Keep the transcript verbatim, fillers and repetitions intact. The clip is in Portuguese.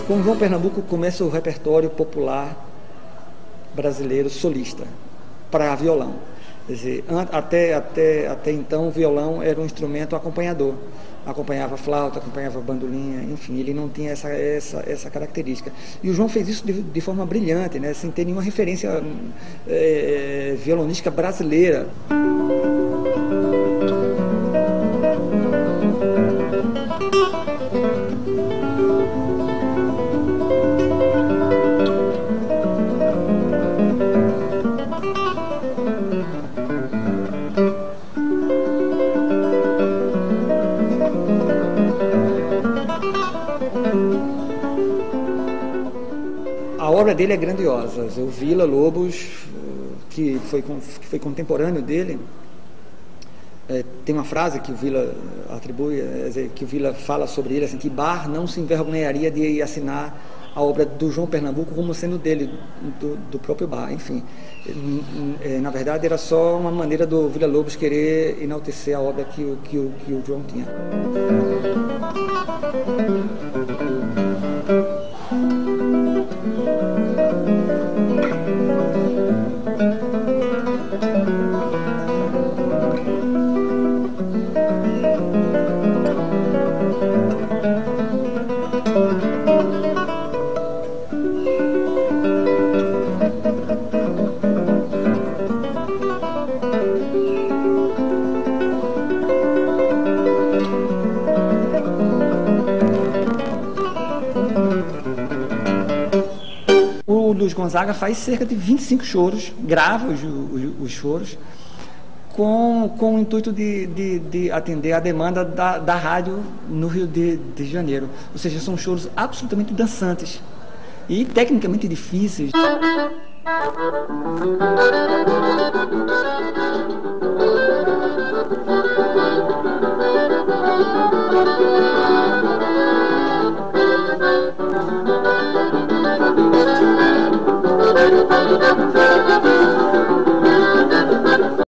Com João Pernambuco começa o repertório popular brasileiro solista para violão. Quer dizer, até, até, até então o violão era um instrumento acompanhador. Acompanhava flauta, acompanhava bandolinha, enfim, ele não tinha essa, essa, essa característica. E o João fez isso de, de forma brilhante, né, sem ter nenhuma referência é, violonística brasileira. A obra dele é grandiosa. O Villa-Lobos, que foi, que foi contemporâneo dele, é, tem uma frase que o Villa atribui, é, que o Villa fala sobre ele, assim, que Bar não se envergonharia de assinar a obra do João Pernambuco como sendo dele, do, do próprio Bar. Enfim, é, na verdade era só uma maneira do Villa-Lobos querer enaltecer a obra que o, que o, que o João tinha. O Luiz Gonzaga faz cerca de vinte e cinco choros, grava os, os, os choros, com, com o intuito de, de, de atender a demanda da, da rádio no Rio de, de Janeiro. Ou seja, são choros absolutamente dançantes e tecnicamente difíceis.